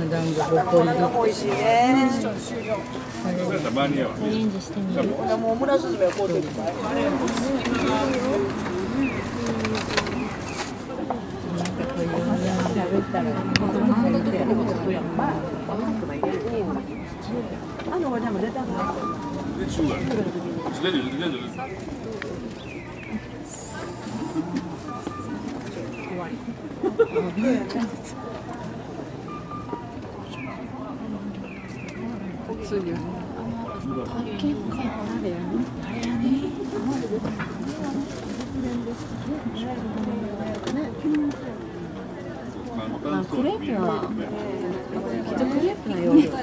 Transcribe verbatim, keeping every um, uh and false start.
団子ごこ入り。 美味しいね。 たまには。 チャレンジしてみる。 もう村スズメはこうてるから。あの俺でも出たな。 クレープは、きっとクレープのよう。